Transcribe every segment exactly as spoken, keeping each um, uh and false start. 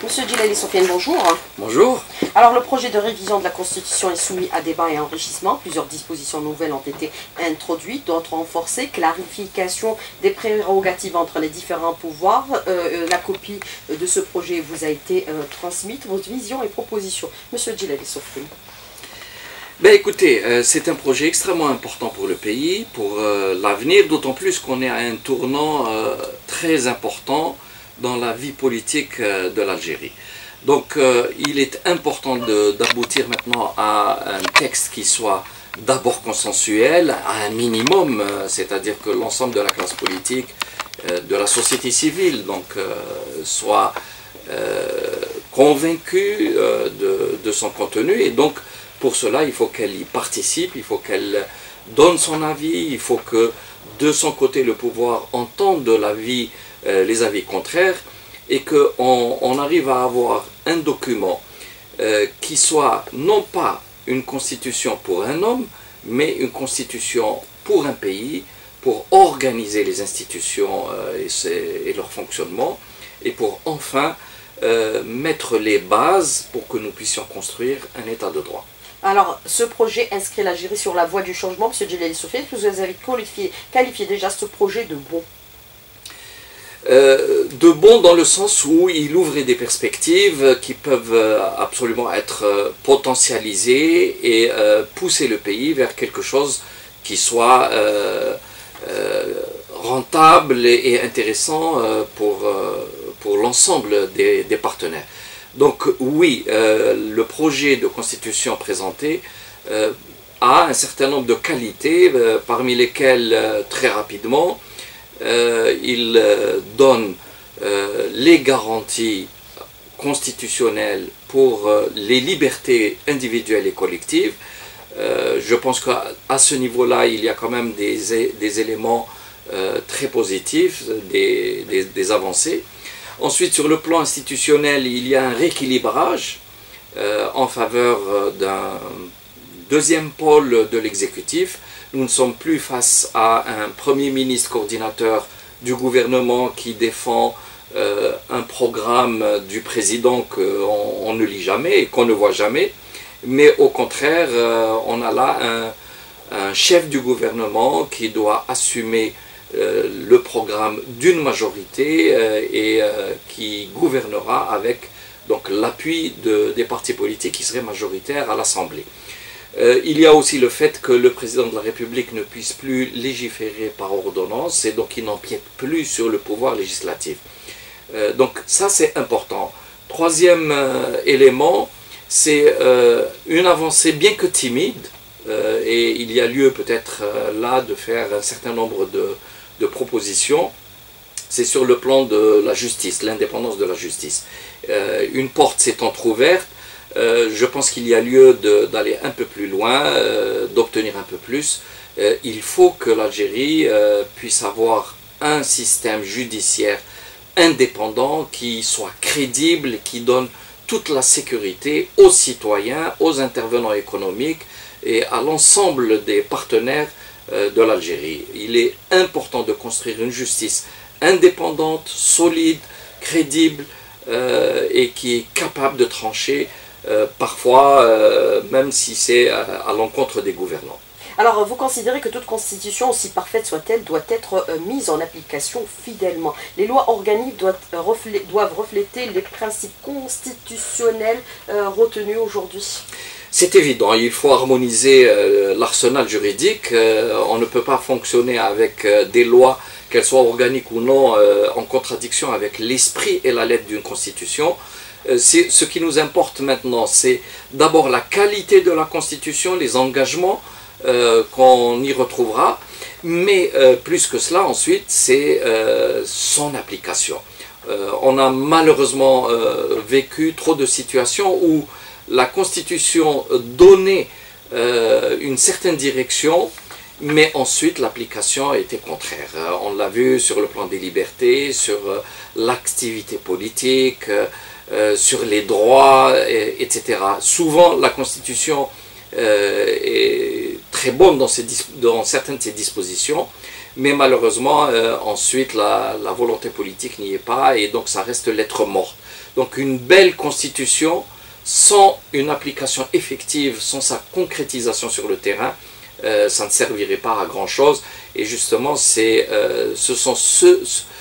Monsieur Djilali Sofiane, bonjour. Bonjour. Alors, le projet de révision de la Constitution est soumis à débat et enrichissement. Plusieurs dispositions nouvelles ont été introduites, d'autres renforcées. Clarification des prérogatives entre les différents pouvoirs. Euh, la copie de ce projet vous a été euh, transmise. Votre vision et propositions. Monsieur Djilali Sofiane. Ben écoutez, euh, c'est un projet extrêmement important pour le pays, pour euh, l'avenir, d'autant plus qu'on est à un tournant euh, très important dans la vie politique euh, de l'Algérie. Donc euh, il est important d'aboutir maintenant à un texte qui soit d'abord consensuel, à un minimum, euh, c'est-à-dire que l'ensemble de la classe politique, euh, de la société civile, donc euh, soit euh, convaincue euh, de, de son contenu, et donc pour cela il faut qu'elle y participe, il faut qu'elle donne son avis, il faut que de son côté le pouvoir entende l'avis Euh, les avis contraires, et qu'on on arrive à avoir un document euh, qui soit non pas une constitution pour un homme, mais une constitution pour un pays, pour organiser les institutions euh, et, et leur fonctionnement, et pour enfin euh, mettre les bases pour que nous puissions construire un état de droit. Alors, ce projet inscrit l'Algérie sur la voie du changement. M. Djilali Sofiane, vous avez qualifié, qualifié déjà ce projet de bon. Euh, de bon dans le sens où il ouvre des perspectives qui peuvent absolument être potentialisées et euh, pousser le pays vers quelque chose qui soit euh, euh, rentable et intéressant euh, pour, euh, pour l'ensemble des, des partenaires. Donc oui, euh, le projet de constitution présenté euh, a un certain nombre de qualités, euh, parmi lesquelles euh, très rapidement, Euh, il euh, donne euh, les garanties constitutionnelles pour euh, les libertés individuelles et collectives. Euh, je pense qu'à ce niveau-là, il y a quand même des, des éléments euh, très positifs, des, des, des avancées. Ensuite, sur le plan institutionnel, il y a un rééquilibrage euh, en faveur d'un deuxième pôle de l'exécutif. Nous ne sommes plus face à un Premier ministre coordinateur du gouvernement qui défend euh, un programme du président qu'on on ne lit jamais et qu'on ne voit jamais, mais au contraire, euh, on a là un, un chef du gouvernement qui doit assumer euh, le programme d'une majorité euh, et euh, qui gouvernera avec donc l'appui de, des partis politiques qui seraient majoritaires à l'Assemblée. Euh, il y a aussi le fait que le président de la République ne puisse plus légiférer par ordonnance et donc il n'empiète plus sur le pouvoir législatif. Euh, donc ça c'est important. Troisième euh, élément, c'est euh, une avancée bien que timide euh, et il y a lieu peut-être euh, là de faire un certain nombre de, de propositions. C'est sur le plan de la justice, l'indépendance de la justice. Euh, une porte s'est entrouverte. Euh, je pense qu'il y a lieu d'aller un peu plus loin, euh, d'obtenir un peu plus. Euh, il faut que l'Algérie euh, puisse avoir un système judiciaire indépendant qui soit crédible, qui donne toute la sécurité aux citoyens, aux intervenants économiques et à l'ensemble des partenaires euh, de l'Algérie. Il est important de construire une justice indépendante, solide, crédible euh, et qui est capable de trancher Euh, parfois, euh, même si c'est à, à l'encontre des gouvernants. Alors, vous considérez que toute constitution, aussi parfaite soit-elle, doit être euh, mise en application fidèlement. Les lois organiques doivent, euh, reflé doivent refléter les principes constitutionnels euh, retenus aujourd'hui. C'est évident, il faut harmoniser euh, l'arsenal juridique. Euh, on ne peut pas fonctionner avec euh, des lois, qu'elles soient organiques ou non, euh, en contradiction avec l'esprit et la lettre d'une constitution. Ce qui nous importe maintenant, c'est d'abord la qualité de la Constitution, les engagements euh, qu'on y retrouvera, mais euh, plus que cela, ensuite, c'est euh, son application. Euh, on a malheureusement euh, vécu trop de situations où la Constitution donnait euh, une certaine direction, mais ensuite l'application était contraire. Euh, on l'a vu sur le plan des libertés, sur euh, l'activité politique, euh, Euh, sur les droits, et, etc. Souvent, la Constitution euh, est très bonne dans, ces, dans certaines de ses dispositions, mais malheureusement, euh, ensuite, la, la volonté politique n'y est pas, et donc ça reste lettre morte. Donc une belle constitution, sans une application effective, sans sa concrétisation sur le terrain, euh, ça ne servirait pas à grand chose. Et justement, c'est, euh, ce sont ce,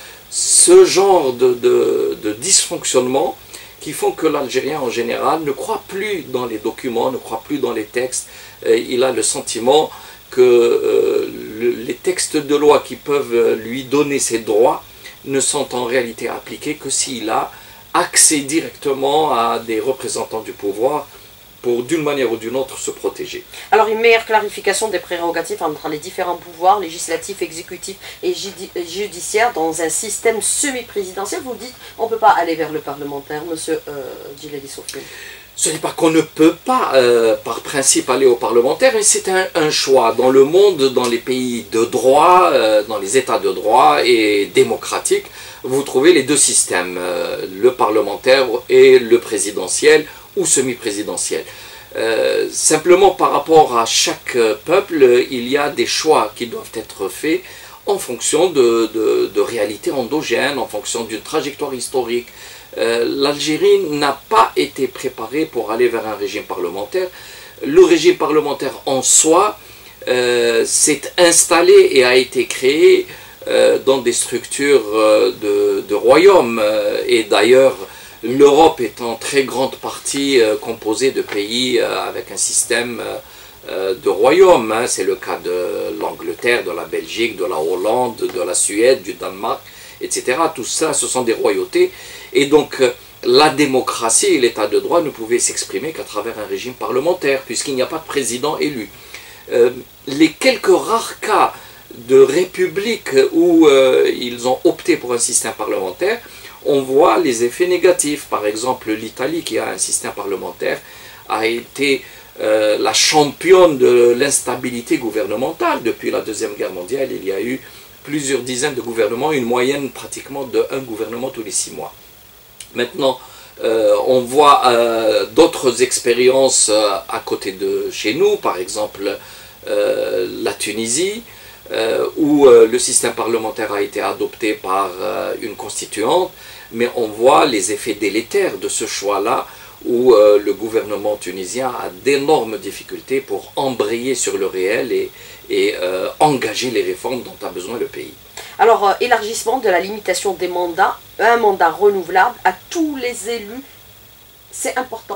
ce genre de, de, de dysfonctionnement qui font que l'Algérien en général ne croit plus dans les documents, ne croit plus dans les textes. Euh, il a le sentiment que euh, le, les textes de loi qui peuvent lui donner ses droits ne sont en réalité appliqués que s'il a accès directement à des représentants du pouvoir pour, d'une manière ou d'une autre, se protéger. Alors, une meilleure clarification des prérogatives entre les différents pouvoirs, législatifs, exécutifs et judiciaires, dans un système semi-présidentiel. Vous dites, on ne peut pas aller vers le parlementaire, monsieur euh, Djilali Sofiane. Ce n'est pas qu'on ne peut pas, euh, par principe, aller au parlementaire, mais c'est un, un choix. Dans le monde, dans les pays de droit, euh, dans les États de droit et démocratiques, vous trouvez les deux systèmes, euh, le parlementaire et le présidentiel ou semi-présidentiel. Euh, simplement par rapport à chaque peuple, il y a des choix qui doivent être faits en fonction de, de, de réalités endogènes, en fonction d'une trajectoire historique. Euh, L'Algérie n'a pas été préparée pour aller vers un régime parlementaire. Le régime parlementaire en soi euh, s'est installé et a été créé euh, dans des structures euh, de, de royaumes. Euh, et d'ailleurs, l'Europe est en très grande partie euh, composée de pays euh, avec un système euh, de royaumes. Hein. C'est le cas de l'Angleterre, de la Belgique, de la Hollande, de la Suède, du Danemark, et cetera. Tout ça, ce sont des royautés. Et donc, la démocratie et l'état de droit ne pouvaient s'exprimer qu'à travers un régime parlementaire, puisqu'il n'y a pas de président élu. Euh, les quelques rares cas de république où euh, ils ont opté pour un système parlementaire, on voit les effets négatifs. Par exemple, l'Italie, qui a un système parlementaire, a été euh, la championne de l'instabilité gouvernementale. Depuis la Deuxième Guerre mondiale, il y a eu plusieurs dizaines de gouvernements, une moyenne pratiquement de un gouvernement tous les six mois. Maintenant, euh, on voit euh, d'autres expériences euh, à côté de chez nous, par exemple euh, la Tunisie, euh, où euh, le système parlementaire a été adopté par euh, une constituante, mais on voit les effets délétères de ce choix-là, où euh, le gouvernement tunisien a d'énormes difficultés pour embrayer sur le réel et, et euh, engager les réformes dont a besoin le pays. Alors, euh, élargissement de la limitation des mandats, un mandat renouvelable à tous les élus, c'est important.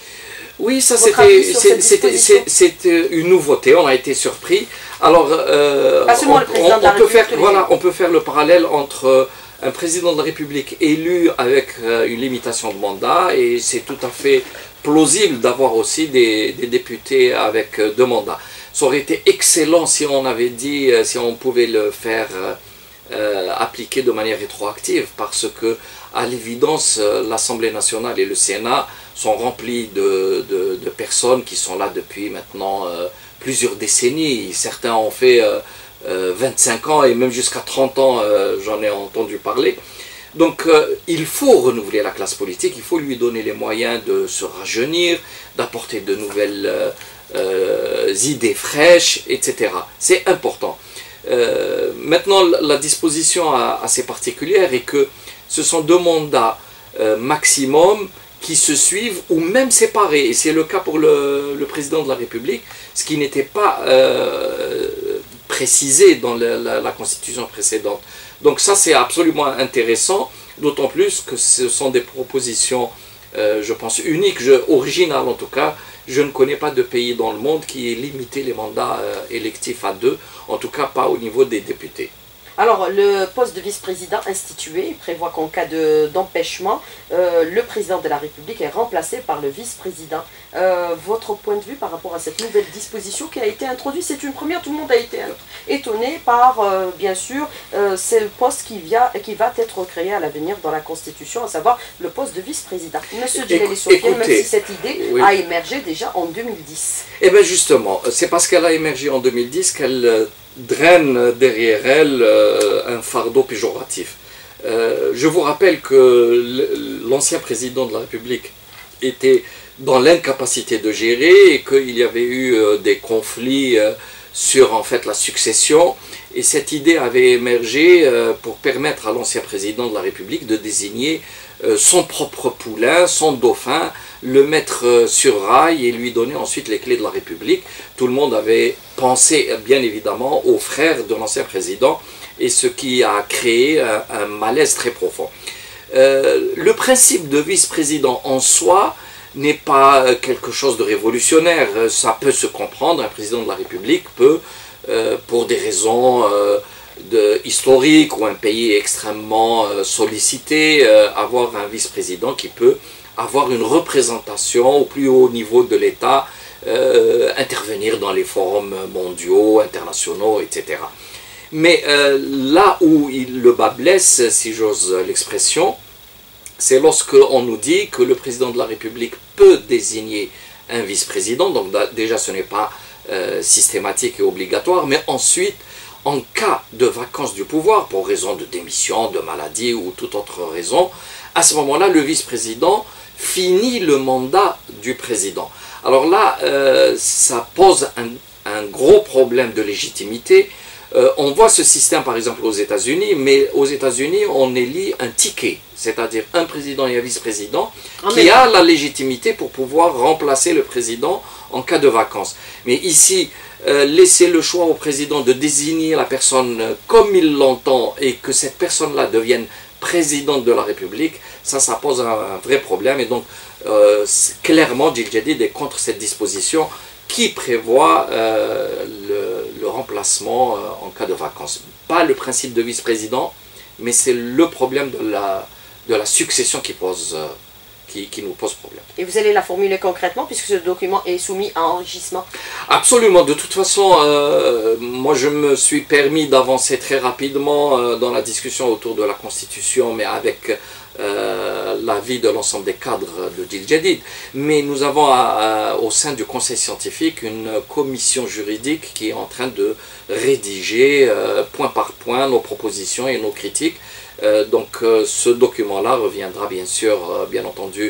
Oui, ça c'était une nouveauté, on a été surpris. Alors, euh, Pas seulement on, le président on, de la on peut faire, République. voilà, on peut faire le parallèle entre un président de la République élu avec une limitation de mandat, et c'est tout à fait plausible d'avoir aussi des, des députés avec deux mandats. Ça aurait été excellent si on avait dit, si on pouvait le faire euh, appliquer de manière rétroactive, parce que à l'évidence, l'Assemblée nationale et le Sénat sont remplis de, de, de personnes qui sont là depuis maintenant euh, plusieurs décennies. Certains ont fait euh, euh, vingt-cinq ans et même jusqu'à trente ans, euh, j'en ai entendu parler. Donc euh, il faut renouveler la classe politique, il faut lui donner les moyens de se rajeunir, d'apporter de nouvelles euh, euh, idées fraîches, et cetera. C'est important. Euh, maintenant, la disposition assez particulière est que ce sont deux mandats euh, maximum qui se suivent ou même séparés. Et c'est le cas pour le, le président de la République, ce qui n'était pas euh, précisé dans la, la, la constitution précédente. Donc ça, c'est absolument intéressant, d'autant plus que ce sont des propositions, euh, je pense, uniques, je, originales en tout cas. Je ne connais pas de pays dans le monde qui ait limité les mandats euh, électifs à deux, en tout cas pas au niveau des députés. Alors, le poste de vice-président institué prévoit qu'en cas d'empêchement, euh, le président de la République est remplacé par le vice-président. Euh, votre point de vue par rapport à cette nouvelle disposition qui a été introduite, c'est une première, tout le monde a été étonné par, euh, bien sûr, euh, c'est le poste qui, vient, qui va être créé à l'avenir dans la Constitution, à savoir le poste de vice-président. Monsieur Djilali Sofiane, même si cette idée oui. a émergé déjà en deux mille dix. Eh bien justement, c'est parce qu'elle a émergé en deux mille dix qu'elle draine derrière elle euh, un fardeau péjoratif. Euh, je vous rappelle que l'ancien président de la République était dans l'incapacité de gérer et qu'il y avait eu euh, des conflits euh, sur en fait la succession, et cette idée avait émergé euh, pour permettre à l'ancien président de la République de désigner euh, son propre poulain, son dauphin, le mettre euh, sur rail et lui donner ensuite les clés de la République. Tout le monde avait pensé bien évidemment aux frères de l'ancien président, et ce qui a créé un, un malaise très profond. Euh, le principe de vice-président en soi n'est pas quelque chose de révolutionnaire, ça peut se comprendre. Un président de la République peut, euh, pour des raisons euh, de, historiques ou un pays extrêmement euh, sollicité, euh, avoir un vice-président qui peut avoir une représentation au plus haut niveau de l'État, euh, intervenir dans les forums mondiaux, internationaux, et cetera. Mais euh, là où il, le bas blesse, si j'ose l'expression, c'est lorsqu'on nous dit que le président de la République peut désigner un vice-président. Donc déjà ce n'est pas euh, systématique et obligatoire, mais ensuite, en cas de vacance du pouvoir, pour raison de démission, de maladie ou toute autre raison, à ce moment-là, le vice-président finit le mandat du président. Alors là, euh, ça pose un, un gros problème de légitimité. Euh, on voit ce système par exemple aux États-Unis, mais aux États-Unis on élit un ticket, c'est-à-dire un président et un vice-président ah, qui mais... a la légitimité pour pouvoir remplacer le président en cas de vacances. Mais ici, euh, laisser le choix au président de désigner la personne comme il l'entend et que cette personne-là devienne présidente de la République, ça, ça pose un, un vrai problème. Et donc, euh, clairement, Djil Jadid est contre cette disposition qui prévoit euh, le, le remplacement euh, en cas de vacances. Pas le principe de vice-président, mais c'est le problème de la, de la succession qui, pose, euh, qui, qui nous pose problème. Et vous allez la formuler concrètement, puisque ce document est soumis à enrichissement? Absolument. De toute façon, euh, moi je me suis permis d'avancer très rapidement euh, dans la discussion autour de la Constitution, mais avec Euh, l'avis de l'ensemble des cadres de Djil Jadid. Mais nous avons à, à, au sein du Conseil scientifique une commission juridique qui est en train de rédiger euh, point par point nos propositions et nos critiques. Euh, donc euh, ce document-là reviendra bien sûr, euh, bien entendu,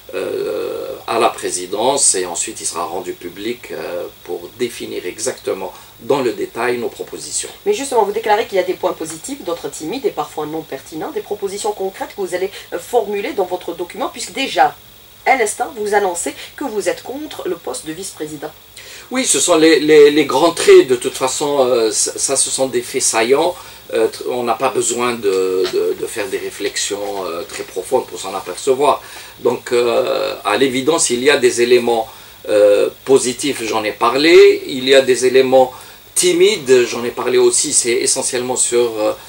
euh, à la présidence et ensuite il sera rendu public euh, pour définir exactement dans le détail nos propositions. Mais justement, vous déclarez qu'il y a des points positifs, d'autres timides et parfois non pertinents, des propositions concrètes que vous allez formuler dans votre document, puisque déjà, à l'instant, vous annoncez que vous êtes contre le poste de vice-président. Oui, ce sont les, les, les grands traits, de toute façon, euh, ça, ça ce sont des faits saillants, euh, on n'a pas besoin de, de, de faire des réflexions euh, très profondes pour s'en apercevoir. Donc, euh, à l'évidence, il y a des éléments euh, positifs, j'en ai parlé, il y a des éléments timide, j'en ai parlé aussi, c'est essentiellement sur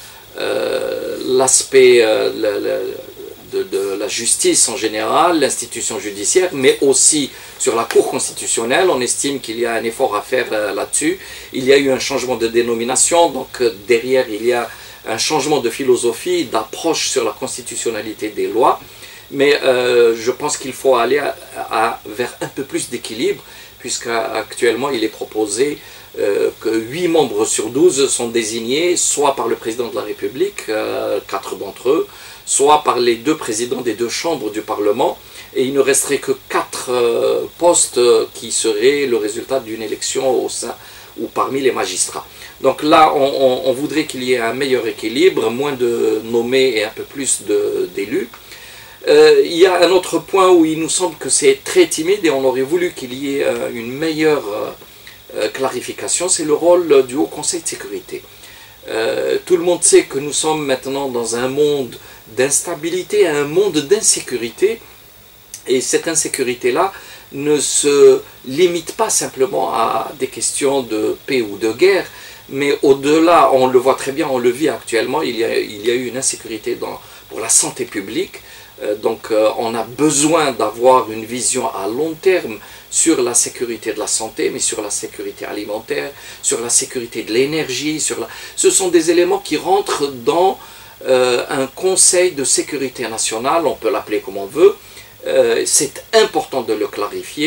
euh, l'aspect euh, de, de la justice en général, l'institution judiciaire, mais aussi sur la Cour constitutionnelle. On estime qu'il y a un effort à faire euh, là-dessus. Il y a eu un changement de dénomination, donc euh, derrière il y a un changement de philosophie, d'approche sur la constitutionnalité des lois. Mais euh, je pense qu'il faut aller à, à, vers un peu plus d'équilibre, puisqu'actuellement il est proposé Euh, que huit membres sur douze sont désignés soit par le président de la République, euh, quatre d'entre eux, soit par les deux présidents des deux chambres du Parlement, et il ne resterait que quatre euh, postes qui seraient le résultat d'une élection au sein ou parmi les magistrats. Donc là, on, on, on voudrait qu'il y ait un meilleur équilibre, moins de nommés et un peu plus d'élus. Euh, il y a un autre point où il nous semble que c'est très timide et on aurait voulu qu'il y ait euh, une meilleure euh, Euh, clarification, c'est le rôle du Haut Conseil de sécurité. Euh, tout le monde sait que nous sommes maintenant dans un monde d'instabilité, un monde d'insécurité, et cette insécurité-là ne se limite pas simplement à des questions de paix ou de guerre, mais au-delà, on le voit très bien, on le vit actuellement, il y a, il y a eu une insécurité dans, pour la santé publique, euh, donc euh, on a besoin d'avoir une vision à long terme sur la sécurité de la santé, mais sur la sécurité alimentaire, sur la sécurité de l'énergie, sur la... ce sont des éléments qui rentrent dans euh, un conseil de sécurité nationale, on peut l'appeler comme on veut, euh, c'est important de le clarifier,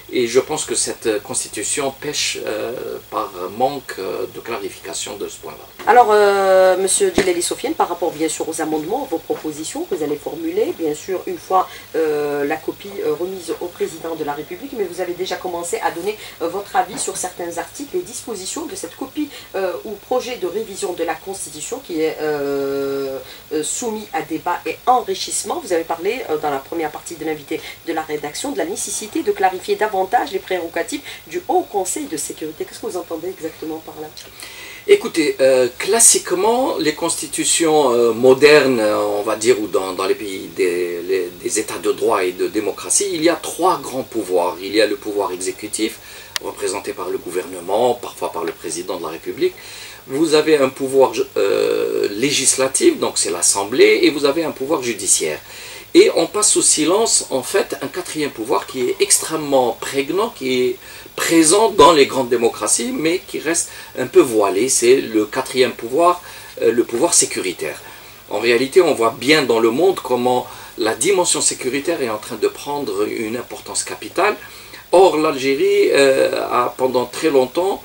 Et je pense que cette constitution pêche euh, par manque euh, de clarification de ce point-là. Alors, euh, Monsieur Djilali Sofiane, par rapport bien sûr aux amendements, vos propositions que vous allez formuler, bien sûr, une fois euh, la copie euh, remise au président de la République, mais vous avez déjà commencé à donner euh, votre avis sur certains articles et dispositions de cette copie euh, ou projet de révision de la Constitution qui est euh, euh, soumis à débat et enrichissement. Vous avez parlé euh, dans la première partie de l'invité de la rédaction de la nécessité de clarifier davantage les prérogatives du Haut Conseil de sécurité. Qu'est-ce que vous entendez exactement par là? Écoutez, euh, classiquement, les constitutions euh, modernes, on va dire, ou dans, dans les pays des, les, des États de droit et de démocratie, il y a trois grands pouvoirs. Il y a le pouvoir exécutif, représenté par le gouvernement, parfois par le président de la République. Vous avez un pouvoir euh, législatif, donc c'est l'Assemblée, et vous avez un pouvoir judiciaire. Et on passe sous silence, en fait, un quatrième pouvoir qui est extrêmement prégnant, qui est présent dans les grandes démocraties, mais qui reste un peu voilé. C'est le quatrième pouvoir, euh, le pouvoir sécuritaire. En réalité, on voit bien dans le monde comment la dimension sécuritaire est en train de prendre une importance capitale. Or, l'Algérie euh, a pendant très longtemps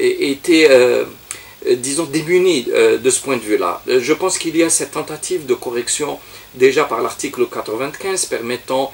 été, euh, disons, démunie euh, de ce point de vue-là. Je pense qu'il y a cette tentative de correction déjà par l'article quatre-vingt-quinze permettant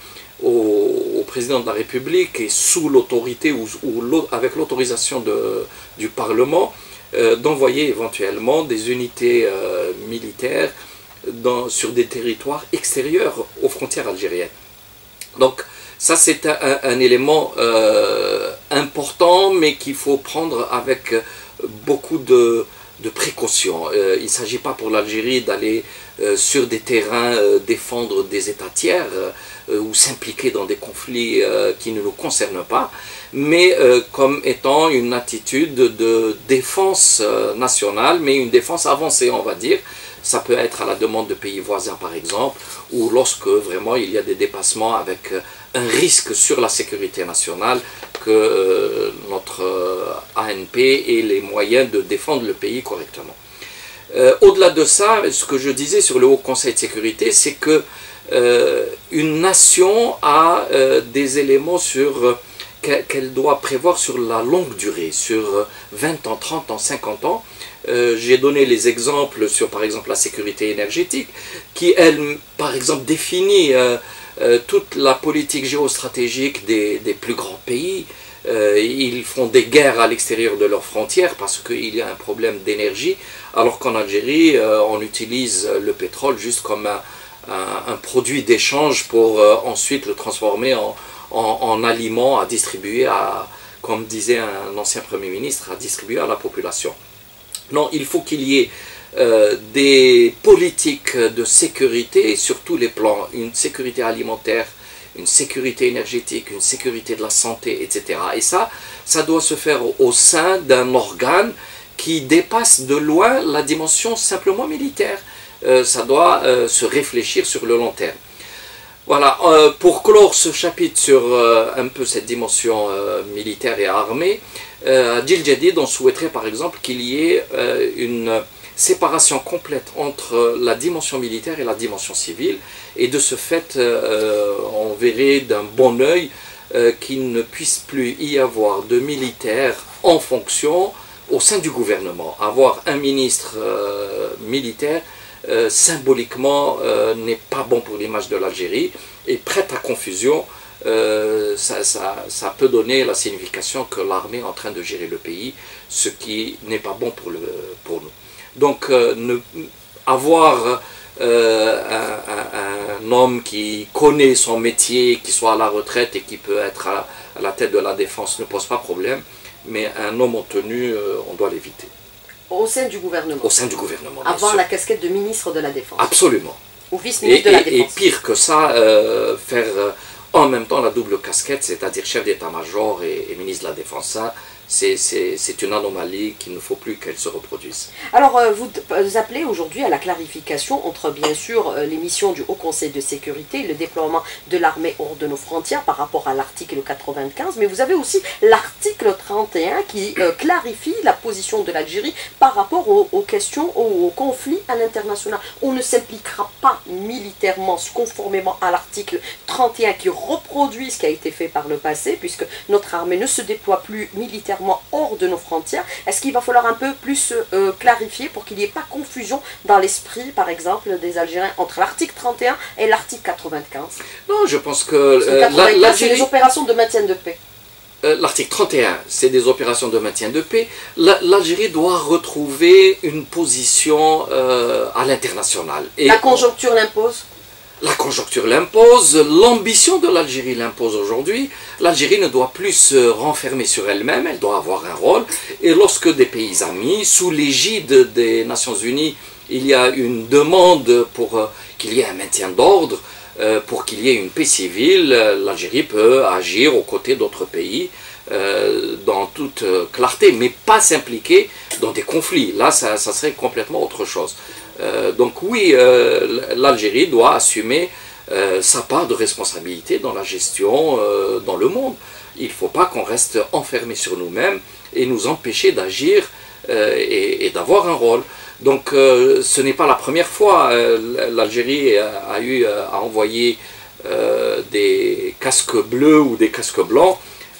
au, au président de la République et sous l'autorité ou, ou avec l'autorisation du Parlement euh, d'envoyer éventuellement des unités euh, militaires dans, sur des territoires extérieurs aux frontières algériennes. Donc ça c'est un, un, un élément euh, important mais qu'il faut prendre avec beaucoup de de précaution. Euh, il ne s'agit pas pour l'Algérie d'aller euh, sur des terrains euh, défendre des États tiers euh, ou s'impliquer dans des conflits euh, qui ne nous concernent pas, mais euh, comme étant une attitude de défense euh, nationale, mais une défense avancée, on va dire. Ça peut être à la demande de pays voisins, par exemple, ou lorsque vraiment il y a des dépassements avec un risque sur la sécurité nationale que euh, notre euh, A N P ait les moyens de défendre le pays correctement. Euh, Au-delà de ça, ce que je disais sur le Haut Conseil de sécurité, c'est que euh, une nation a euh, des éléments sur euh, qu'elle doit prévoir sur la longue durée, sur vingt ans, trente ans, cinquante ans. Euh, J'ai donné les exemples sur, par exemple, la sécurité énergétique, qui, elle, par exemple, définit euh, euh, toute la politique géostratégique des, des plus grands pays. Euh, ils font des guerres à l'extérieur de leurs frontières parce qu'il y a un problème d'énergie, alors qu'en Algérie, euh, on utilise le pétrole juste comme un, un, un produit d'échange pour euh, ensuite le transformer en, en, en aliment à distribuer, à, comme disait un ancien Premier ministre, à distribuer à la population. Non, il faut qu'il y ait euh, des politiques de sécurité sur tous les plans, une sécurité alimentaire, une sécurité énergétique, une sécurité de la santé, et cetera. Et ça, ça doit se faire au sein d'un organe qui dépasse de loin la dimension simplement militaire. Euh, ça doit euh, se réfléchir sur le long terme. Voilà, euh, pour clore ce chapitre sur euh, un peu cette dimension euh, militaire et armée, euh, à Djil Jadid, on souhaiterait par exemple qu'il y ait euh, une séparation complète entre la dimension militaire et la dimension civile, et de ce fait, euh, on verrait d'un bon œil euh, qu'il ne puisse plus y avoir de militaires en fonction au sein du gouvernement. Avoir un ministre euh, militaire, Euh, symboliquement euh, n'est pas bon pour l'image de l'Algérie et prête à confusion. Euh, ça, ça, ça peut donner la signification que l'armée est en train de gérer le pays, ce qui n'est pas bon pour, le, pour nous. Donc euh, ne, avoir euh, un, un, un homme qui connaît son métier, qui soit à la retraite et qui peut être à, à la tête de la défense ne pose pas problème, mais un homme en tenue, euh, on doit l'éviter. Au sein du gouvernement. Au sein du gouvernement, bien Avoir sûr. la casquette de ministre de la Défense. Absolument. Ou vice-ministre de la Défense. Et pire que ça, euh, faire euh, en même temps la double casquette, c'est-à-dire chef d'état-major et, et ministre de la Défense, ça, c'est une anomalie qu'il ne faut plus qu'elle se reproduise. Alors, euh, vous, vous appelez aujourd'hui à la clarification entre, bien sûr, euh, les missions du Haut Conseil de sécurité, le déploiement de l'armée hors de nos frontières par rapport à l'article quatre-vingt-quinze, mais vous avez aussi l'article trente et un qui euh, clarifie la position de l'Algérie par rapport aux, aux questions, aux, aux conflits à l'international. On ne s'impliquera pas militairement conformément à l'article trente et un qui reproduit ce qui a été fait par le passé, puisque notre armée ne se déploie plus militairement hors de nos frontières. Est-ce qu'il va falloir un peu plus euh, clarifier pour qu'il n'y ait pas confusion dans l'esprit, par exemple, des Algériens entre l'article trente et un et l'article quatre-vingt-quinze? Non, je pense que euh, quatre-vingt-quinze, c'est les opérations de maintien de paix. Euh, L'article trente et un, c'est des opérations de maintien de paix. L'Algérie doit retrouver une position euh, à l'international. La conjoncture l'impose? La conjoncture l'impose, l'ambition de l'Algérie l'impose aujourd'hui. L'Algérie ne doit plus se renfermer sur elle-même, elle doit avoir un rôle. Et lorsque des pays amis, sous l'égide des Nations Unies, il y a une demande pour euh, qu'il y ait un maintien d'ordre, euh, pour qu'il y ait une paix civile, l'Algérie peut agir aux côtés d'autres pays euh, dans toute clarté, mais pas s'impliquer dans des conflits. Là, ça, ça serait complètement autre chose. Euh, donc oui, euh, l'Algérie doit assumer euh, sa part de responsabilité dans la gestion euh, dans le monde. Il ne faut pas qu'on reste enfermé sur nous-mêmes et nous empêcher d'agir euh, et, et d'avoir un rôle. Donc euh, ce n'est pas la première fois. Euh, L'Algérie a, a eu à envoyer euh, des casques bleus ou des casques blancs.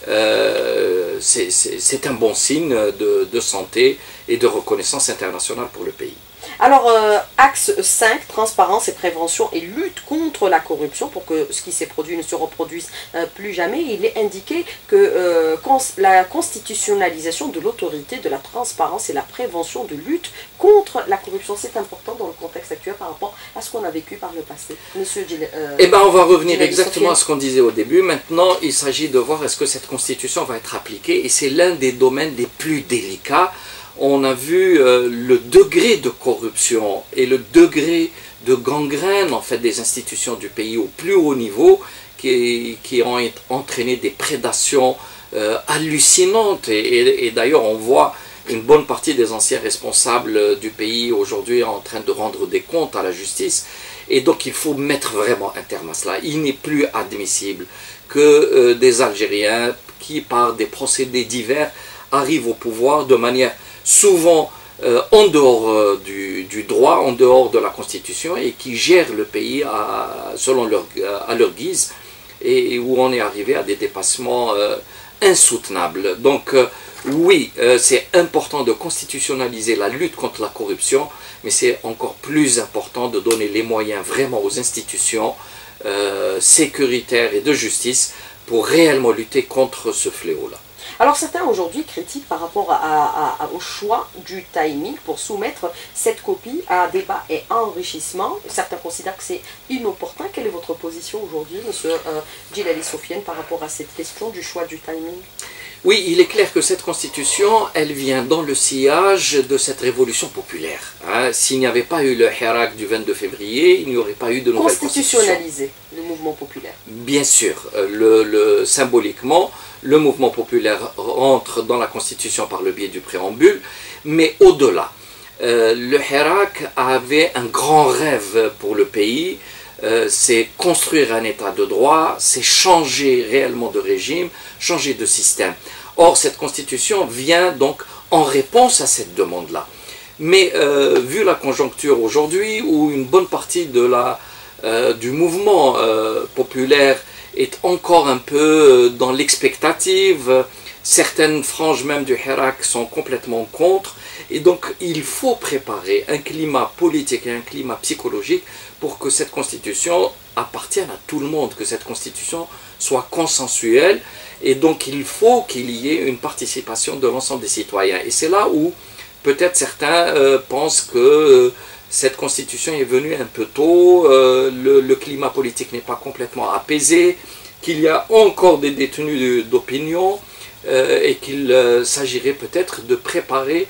Euh, c'est un bon signe de, de santé et de reconnaissance internationale pour le pays. Alors, euh, axe cinq, transparence et prévention et lutte contre la corruption, pour que ce qui s'est produit ne se reproduise euh, plus jamais, il est indiqué que euh, cons la constitutionnalisation de l'autorité de la transparence et la prévention de lutte contre la corruption, c'est important dans le contexte actuel par rapport à ce qu'on a vécu par le passé. Monsieur Gilles, euh, Eh bien, on va revenir exactement à ce qu'on disait au début. Maintenant, il s'agit de voir est-ce que cette constitution va être appliquée, et c'est l'un des domaines les plus délicats. On a vu euh, le degré de corruption et le degré de gangrène en fait, des institutions du pays au plus haut niveau qui, qui ont entraîné des prédations euh, hallucinantes. Et, et, et d'ailleurs, on voit une bonne partie des anciens responsables du pays aujourd'hui en train de rendre des comptes à la justice. Et donc, il faut mettre vraiment un terme à cela. Il n'est plus admissible que euh, des Algériens qui, par des procédés divers, arrivent au pouvoir de manière souvent euh, en dehors euh, du, du droit, en dehors de la Constitution, et qui gèrent le pays à, selon leur, à leur guise, et, et où on est arrivé à des dépassements euh, insoutenables. Donc euh, oui, euh, c'est important de constitutionnaliser la lutte contre la corruption, mais c'est encore plus important de donner les moyens vraiment aux institutions euh, sécuritaires et de justice pour réellement lutter contre ce fléau-là. Alors certains aujourd'hui critiquent par rapport à, à, à, au choix du timing pour soumettre cette copie à débat et enrichissement. Certains considèrent que c'est inopportun. Quelle est votre position aujourd'hui, monsieur euh, Djilali Sofiane, par rapport à cette question du choix du timing? Oui, il est clair que cette constitution, elle vient dans le sillage de cette révolution populaire. Hein. S'il n'y avait pas eu le Hirak du vingt-deux février, il n'y aurait pas eu de nouvelle constitution. Constitutionnaliser le mouvement populaire. Bien sûr, le, le, symboliquement, le mouvement populaire rentre dans la constitution par le biais du préambule, mais au-delà, euh, le Hirak avait un grand rêve pour le pays. Euh, c'est construire un état de droit, c'est changer réellement de régime, changer de système. Or, cette constitution vient donc en réponse à cette demande-là. Mais euh, vu la conjoncture aujourd'hui, où une bonne partie de la, euh, du mouvement euh, populaire est encore un peu dans l'expectative, certaines franges même du Hirak sont complètement contre, et donc il faut préparer un climat politique et un climat psychologique pour que cette constitution appartienne à tout le monde, que cette constitution soit consensuelle, et donc il faut qu'il y ait une participation de l'ensemble des citoyens. Et c'est là où peut-être certains euh, pensent que euh, cette constitution est venue un peu tôt, euh, le, le climat politique n'est pas complètement apaisé, qu'il y a encore des détenus d'opinion, euh, et qu'il euh, s'agirait peut-être de préparer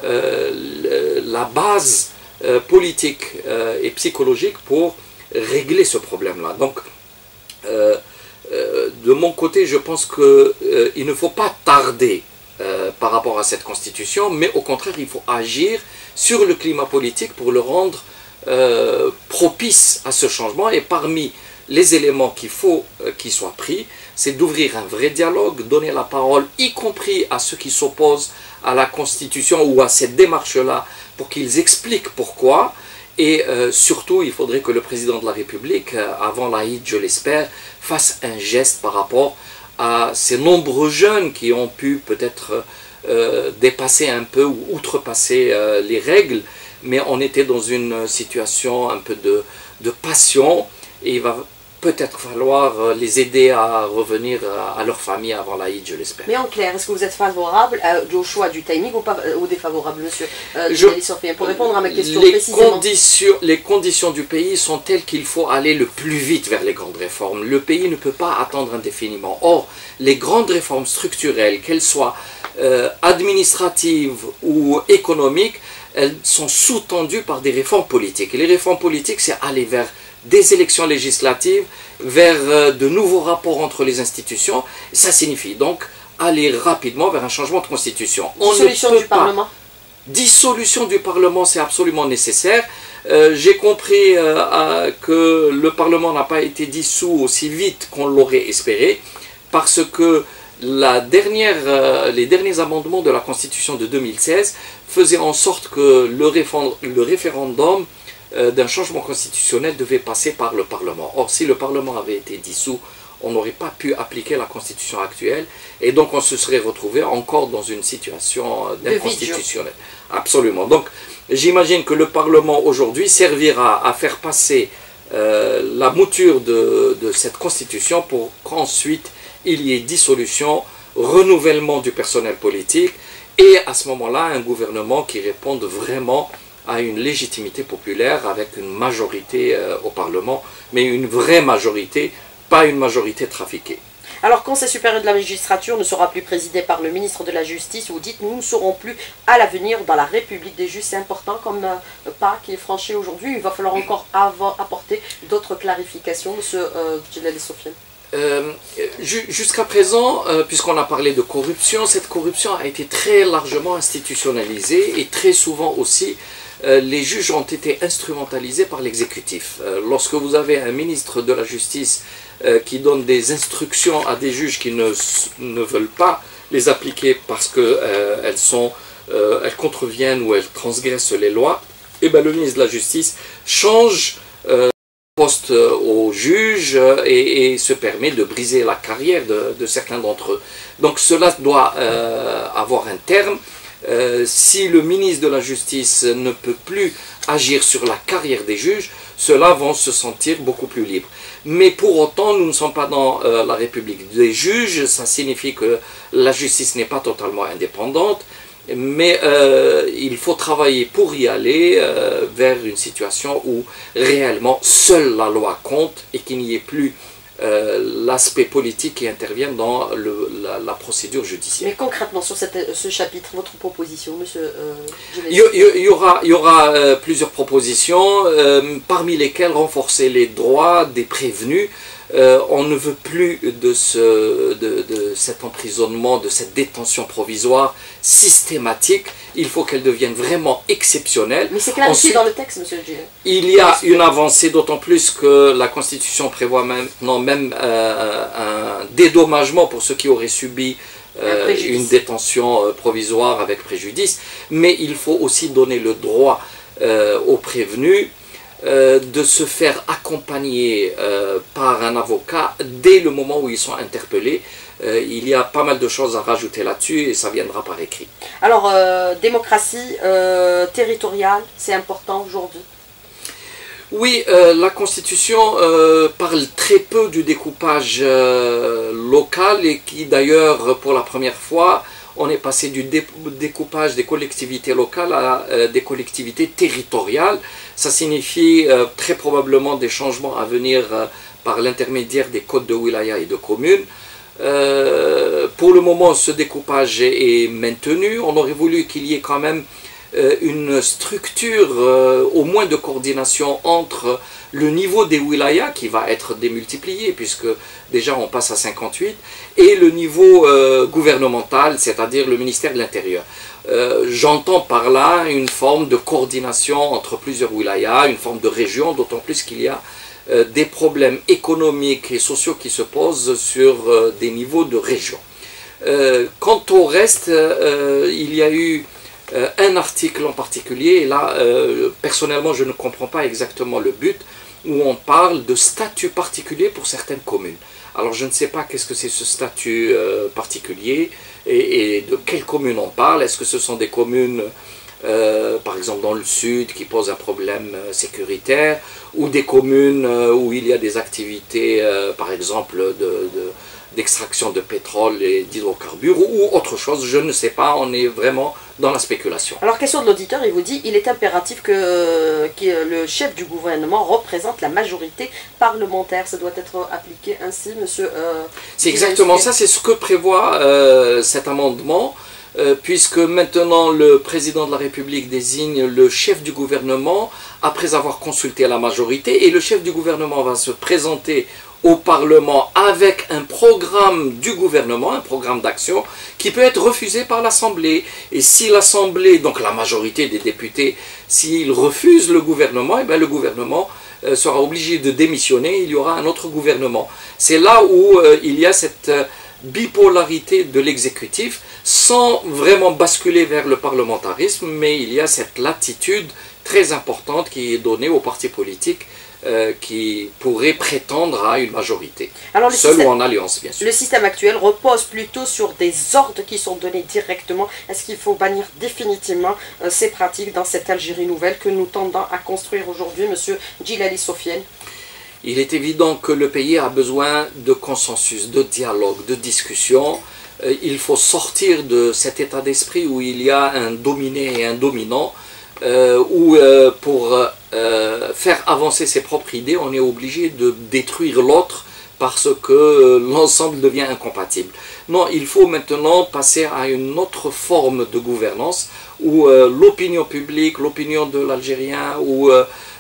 euh, la base euh, politique euh, et psychologique pour régler ce problème-là. Donc, euh, euh, de mon côté, je pense qu'il euh, ne faut pas tarder euh, par rapport à cette constitution, mais au contraire, il faut agir sur le climat politique pour le rendre euh, propice à ce changement. Et parmi les éléments qu'il faut euh, qu'ils soient pris, c'est d'ouvrir un vrai dialogue, donner la parole, y compris à ceux qui s'opposent à la Constitution ou à cette démarche-là, pour qu'ils expliquent pourquoi. Et euh, surtout, il faudrait que le président de la République, euh, avant l'Aïd, je l'espère, fasse un geste par rapport à ces nombreux jeunes qui ont pu peut-être euh, dépasser un peu ou outrepasser euh, les règles, mais on était dans une situation un peu de, de passion, et il va peut-être falloir les aider à revenir à leur famille avant l'Aïd, je l'espère. Mais en clair, est-ce que vous êtes favorable au choix du timing ou, pas, ou défavorable, monsieur euh, je, Pour répondre à ma question les précisément. Conditions, les conditions du pays sont telles qu'il faut aller le plus vite vers les grandes réformes. Le pays ne peut pas attendre indéfiniment. Or, les grandes réformes structurelles, qu'elles soient euh, administratives ou économiques, elles sont sous-tendues par des réformes politiques. Et les réformes politiques, c'est aller vers des élections législatives, vers euh, de nouveaux rapports entre les institutions. Ça signifie donc aller rapidement vers un changement de constitution. On Dissolution ne peut du pas. Parlement Dissolution du Parlement, c'est absolument nécessaire. Euh, J'ai compris euh, à, que le Parlement n'a pas été dissous aussi vite qu'on l'aurait espéré, parce que la dernière, euh, les derniers amendements de la Constitution de deux mille seize faisaient en sorte que le, référendum, le référendum d'un changement constitutionnel devait passer par le Parlement. Or, si le Parlement avait été dissous, on n'aurait pas pu appliquer la Constitution actuelle, et donc on se serait retrouvé encore dans une situation d'inconstitutionnelle. Absolument. Donc, j'imagine que le Parlement aujourd'hui servira à faire passer euh, la mouture de, de cette Constitution pour qu'ensuite il y ait dissolution, renouvellement du personnel politique, et à ce moment-là, un gouvernement qui réponde vraiment à une légitimité populaire avec une majorité euh, au Parlement, mais une vraie majorité, pas une majorité trafiquée. Alors, Conseil supérieur de la magistrature ne sera plus présidé par le ministre de la Justice, vous dites nous ne serons plus à l'avenir dans la République des juges. C'est important comme euh, pas qui est franchi aujourd'hui. Il va falloir encore avoir, apporter d'autres clarifications, monsieur euh, Djelali Sofiane. Euh, Jusqu'à présent, euh, puisqu'on a parlé de corruption, cette corruption a été très largement institutionnalisée, et très souvent aussi euh, les juges ont été instrumentalisés par l'exécutif. Euh, lorsque vous avez un ministre de la Justice euh, qui donne des instructions à des juges qui ne, ne veulent pas les appliquer parce qu'elles euh, sont, euh, elles contreviennent ou elles transgressent les lois, et bien le ministre de la Justice change euh, poste aux juges et, et se permet de briser la carrière de, de certains d'entre eux. Donc cela doit euh, avoir un terme. Euh, si le ministre de la Justice ne peut plus agir sur la carrière des juges, ceux-là vont se sentir beaucoup plus libres. Mais pour autant, nous ne sommes pas dans euh, la République des juges, ça signifie que la justice n'est pas totalement indépendante, mais euh, il faut travailler pour y aller euh, vers une situation où réellement seule la loi compte et qu'il n'y ait plus euh, l'aspect politique qui intervienne dans le, la, la procédure judiciaire. Mais concrètement, sur cette, ce chapitre, votre proposition, monsieur euh, il, y, il y aura, il y aura euh, plusieurs propositions, euh, parmi lesquelles renforcer les droits des prévenus. Euh, on ne veut plus de, ce, de, de cet emprisonnement, de cette détention provisoire systématique. Il faut qu'elle devienne vraiment exceptionnelle. Mais c'est clarifié dans le texte, monsieur le juge. Il y a une avancée, d'autant plus que la Constitution prévoit maintenant même euh, un dédommagement pour ceux qui auraient subi euh, une détention provisoire avec préjudice. Mais il faut aussi donner le droit euh, aux prévenus Euh, de se faire accompagner euh, par un avocat dès le moment où ils sont interpellés. Euh, il y a pas mal de choses à rajouter là-dessus et ça viendra par écrit. Alors, euh, démocratie euh, territoriale, c'est important aujourd'hui? Oui, euh, la Constitution euh, parle très peu du découpage euh, local, et qui d'ailleurs, pour la première fois, on est passé du dé découpage des collectivités locales à euh, des collectivités territoriales. Ça signifie euh, très probablement des changements à venir euh, par l'intermédiaire des codes de wilaya et de communes. Euh, pour le moment, ce découpage est, est maintenu. On aurait voulu qu'il y ait quand même euh, une structure, euh, au moins de coordination entre le niveau des wilayas, qui va être démultiplié, puisque déjà on passe à cinquante-huit, et le niveau euh, gouvernemental, c'est-à-dire le ministère de l'Intérieur. Euh, J'entends par là une forme de coordination entre plusieurs wilayas, une forme de région, d'autant plus qu'il y a euh, des problèmes économiques et sociaux qui se posent sur euh, des niveaux de région. Euh, quant au reste, euh, il y a eu euh, un article en particulier, et là, euh, personnellement, je ne comprends pas exactement le but, où on parle de statut particulier pour certaines communes. Alors, je ne sais pas qu'est-ce que c'est ce statut euh, particulier, et, et de quelles communes on parle. Est-ce que ce sont des communes, euh, par exemple dans le sud, qui posent un problème euh, sécuritaire, ou des communes euh, où il y a des activités, euh, par exemple, de... de d'extraction de pétrole et d'hydrocarbures ou autre chose, je ne sais pas, on est vraiment dans la spéculation. Alors, question de l'auditeur, il vous dit, il est impératif que, que le chef du gouvernement représente la majorité parlementaire. Ça doit être appliqué ainsi, monsieur euh, C'est exactement ça, c'est ce que prévoit euh, cet amendement, euh, puisque maintenant le président de la République désigne le chef du gouvernement après avoir consulté la majorité, et le chef du gouvernement va se présenter au Parlement avec un programme du gouvernement, un programme d'action qui peut être refusé par l'Assemblée. Et si l'Assemblée, donc la majorité des députés, s'ils refusent le gouvernement, et bien le gouvernement euh, sera obligé de démissionner, il y aura un autre gouvernement. C'est là où euh, il y a cette euh, bipolarité de l'exécutif, sans vraiment basculer vers le parlementarisme, mais il y a cette latitude très importante qui est donnée aux partis politiques Euh, qui pourrait prétendre à une majorité, alors, seul système, ou en alliance, bien sûr. Le système actuel repose plutôt sur des ordres qui sont donnés directement. Est-ce qu'il faut bannir définitivement euh, ces pratiques dans cette Algérie nouvelle que nous tendons à construire aujourd'hui, monsieur Djilali Sofiane? Il est évident que le pays a besoin de consensus, de dialogue, de discussion. Euh, il faut sortir de cet état d'esprit où il y a un dominé et un dominant, euh, où euh, pour euh, faire avancer ses propres idées, on est obligé de détruire l'autre parce que l'ensemble devient incompatible. Non, il faut maintenant passer à une autre forme de gouvernance où euh, l'opinion publique, l'opinion de l'Algérien, où euh,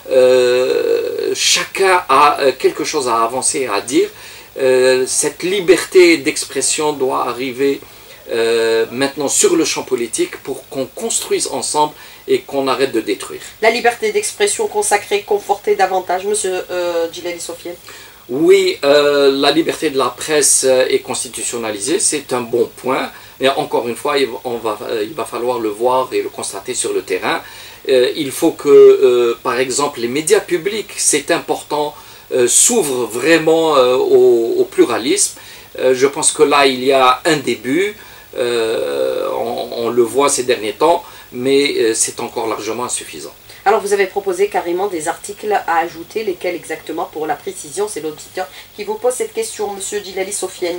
euh, chacun a quelque chose à avancer, à dire. Euh, cette liberté d'expression doit arriver euh, maintenant sur le champ politique pour qu'on construise ensemble et qu'on arrête de détruire. La liberté d'expression consacrée, confortée davantage, monsieur euh, Djilali Sofiane? Oui, euh, la liberté de la presse est constitutionnalisée, c'est un bon point, mais encore une fois, on va, il va falloir le voir et le constater sur le terrain. Euh, il faut que, euh, par exemple, les médias publics, c'est important, euh, s'ouvrent vraiment euh, au, au pluralisme. Euh, je pense que là, il y a un début, euh, on, on le voit ces derniers temps, mais c'est encore largement insuffisant. Alors vous avez proposé carrément des articles à ajouter, lesquels exactement pour la précision? C'est l'auditeur qui vous pose cette question, monsieur Djilali Sofiane.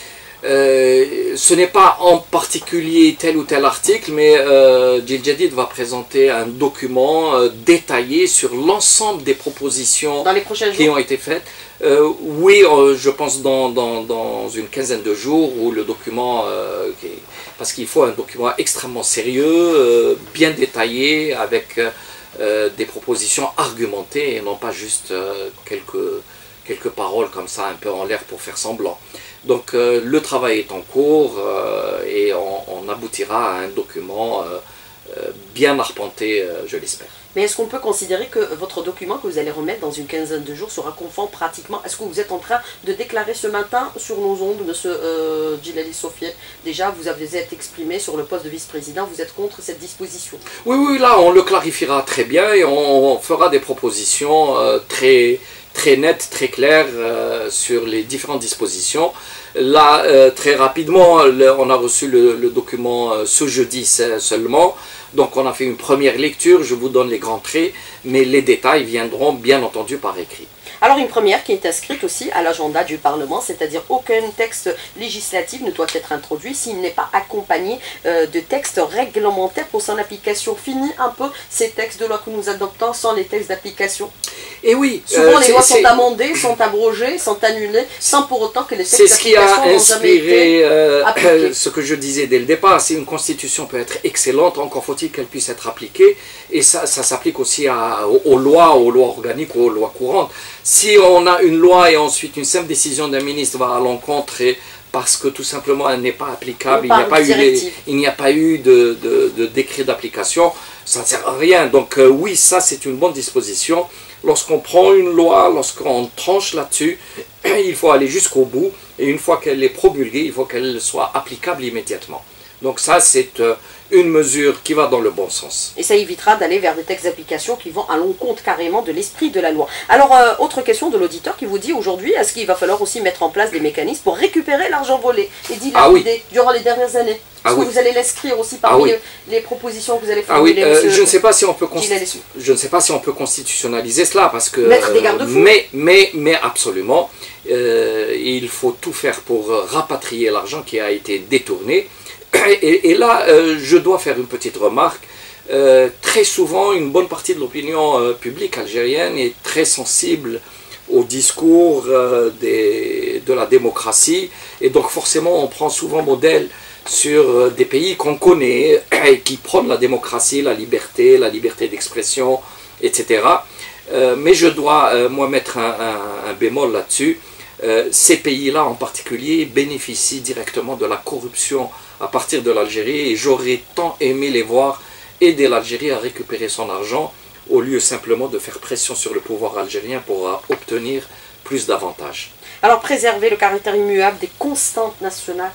Euh, ce n'est pas en particulier tel ou tel article, mais euh, Djil Jadid va présenter un document euh, détaillé sur l'ensemble des propositions dans les prochains qui jours. ont été faites. Euh, oui, euh, je pense dans, dans, dans une quinzaine de jours où le document, euh, parce qu'il faut un document extrêmement sérieux, euh, bien détaillé, avec euh, des propositions argumentées et non pas juste euh, quelques, quelques paroles comme ça un peu en l'air pour faire semblant. Donc euh, le travail est en cours euh, et on, on aboutira à un document euh, euh, bien arpenté, euh, je l'espère. Mais est-ce qu'on peut considérer que votre document que vous allez remettre dans une quinzaine de jours sera conforme pratiquement? Est-ce que vous êtes en train de déclarer ce matin sur nos ondes, monsieur euh, Djilali Sofiane? Déjà, vous avez été exprimé sur le poste de vice-président, vous êtes contre cette disposition? Oui, oui, là, on le clarifiera très bien et on, on fera des propositions euh, très, très nettes, très claires euh, sur les différentes dispositions. Là, euh, très rapidement, le, on a reçu le, le document euh, ce jeudi seulement. Donc on a fait une première lecture, je vous donne les grands traits, mais les détails viendront bien entendu par écrit. Alors une première qui est inscrite aussi à l'agenda du Parlement, c'est-à-dire aucun texte législatif ne doit être introduit s'il n'est pas accompagné euh, de textes réglementaires pour son application. Fini un peu ces textes de loi que nous adoptons sans les textes d'application. Et oui, souvent euh, les lois sont est... amendées, sont abrogées, sont annulées, sans pour autant que les textes d'application n'ont jamais été appliqués. Ce que je disais dès le départ, si une constitution peut être excellente, encore faut-il qu'elle puisse être appliquée, et ça, ça s'applique aussi à, aux, aux lois, aux lois organiques ou aux lois courantes. Si on a une loi et ensuite une simple décision d'un ministre va à l'encontre et parce que tout simplement elle n'est pas applicable, il n'y a pas eu, les, il n'y a pas eu de, de, de décret d'application, ça ne sert à rien. Donc euh, oui, ça c'est une bonne disposition. Lorsqu'on prend une loi, lorsqu'on tranche là-dessus, il faut aller jusqu'au bout, et une fois qu'elle est promulguée, il faut qu'elle soit applicable immédiatement. Donc ça, c'est euh, une mesure qui va dans le bon sens. Et ça évitera d'aller vers des textes d'application qui vont à l'encontre carrément de l'esprit de la loi. Alors, euh, autre question de l'auditeur qui vous dit aujourd'hui, est-ce qu'il va falloir aussi mettre en place des mécanismes pour récupérer l'argent volé et dilapidé ah oui. durant les dernières années? Est-ce ah que oui. vous allez l'inscrire aussi parmi ah oui. les, les propositions que vous allez formuler? Ah oui, euh, je ne sais pas si on peut je ne sais pas si on peut constitutionnaliser cela parce que mettre des garde-fous. Mais mais mais absolument, euh, il faut tout faire pour rapatrier l'argent qui a été détourné. Et, et là, euh, je dois faire une petite remarque. Euh, très souvent, une bonne partie de l'opinion euh, publique algérienne est très sensible au discours euh, des, de la démocratie. Et donc forcément, on prend souvent modèle sur euh, des pays qu'on connaît et qui prônent la démocratie, la liberté, la liberté d'expression, et cetera. Euh, mais je dois, euh, moi, mettre un, un, un bémol là-dessus. Euh, ces pays-là en particulier bénéficient directement de la corruption à partir de l'Algérie et j'aurais tant aimé les voir aider l'Algérie à récupérer son argent au lieu simplement de faire pression sur le pouvoir algérien pour euh, obtenir plus d'avantages. Alors préserver le caractère immuable des constantes nationales.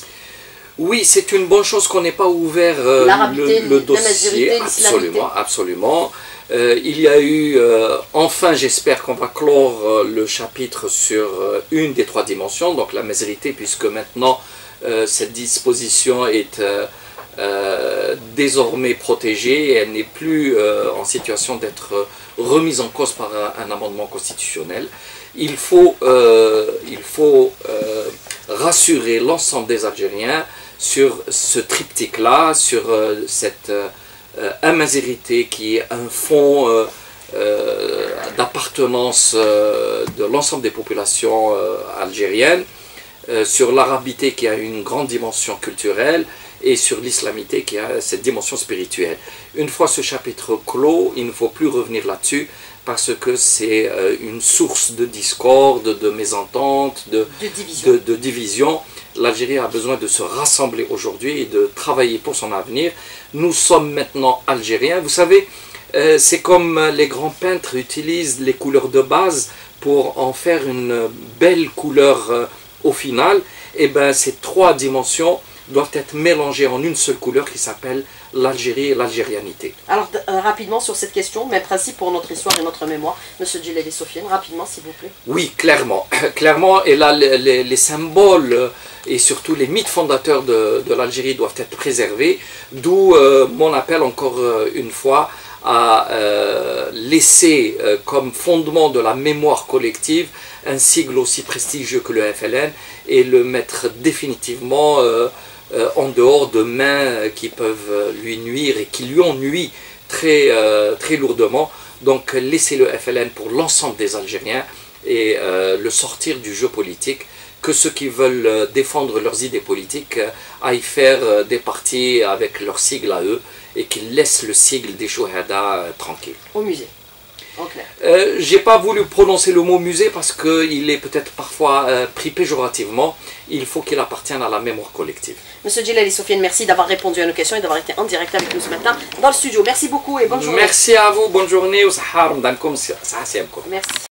Oui, c'est une bonne chose qu'on n'ait pas ouvert euh, L'arabité, le, le dossier. Absolument, absolument. Euh, il y a eu, euh, enfin j'espère qu'on va clore euh, le chapitre sur euh, une des trois dimensions, donc la majorité, puisque maintenant euh, cette disposition est euh, euh, désormais protégée et elle n'est plus euh, en situation d'être remise en cause par un, un amendement constitutionnel. Il faut, euh, il faut euh, rassurer l'ensemble des Algériens sur ce triptyque-là, sur euh, cette... Euh, Euh, Amazérité, qui est un fonds euh, euh, d'appartenance euh, de l'ensemble des populations euh, algériennes, euh, sur l'arabité qui a une grande dimension culturelle et sur l'islamité qui a cette dimension spirituelle. Une fois ce chapitre clos, il ne faut plus revenir là-dessus parce que c'est euh, une source de discorde, de mésentente, de, de division. De, de division. L'Algérie a besoin de se rassembler aujourd'hui et de travailler pour son avenir. Nous sommes maintenant algériens. Vous savez, euh, c'est comme les grands peintres utilisent les couleurs de base pour en faire une belle couleur euh, au final. Et bien, ces trois dimensions doivent être mélangées en une seule couleur qui s'appelle l'Algérie et l'algérianité. Alors, euh, rapidement sur cette question, même principe pour notre histoire et notre mémoire, Monsieur Djellali Sofiane, rapidement s'il vous plaît. Oui, clairement. clairement, et là, les, les, les symboles et surtout les mythes fondateurs de, de l'Algérie doivent être préservés, d'où euh, mon appel encore euh, une fois à euh, laisser euh, comme fondement de la mémoire collective un sigle aussi prestigieux que le F L N et le mettre définitivement euh, euh, en dehors de mains qui peuvent lui nuire et qui lui ont nui très, euh, très lourdement. Donc laisser le F L N pour l'ensemble des Algériens et euh, le sortir du jeu politique, que ceux qui veulent défendre leurs idées politiques aillent faire des partis avec leur sigle à eux et qu'ils laissent le sigle des Chouhada tranquille. Au musée. Okay. Euh, j'ai pas voulu prononcer le mot musée parce qu'il est peut-être parfois euh, pris péjorativement. Il faut qu'il appartienne à la mémoire collective. Monsieur Djellali Sofiane, merci d'avoir répondu à nos questions et d'avoir été en direct avec nous ce matin dans le studio. Merci beaucoup et bonne journée. Merci à vous, bonne journée. Merci.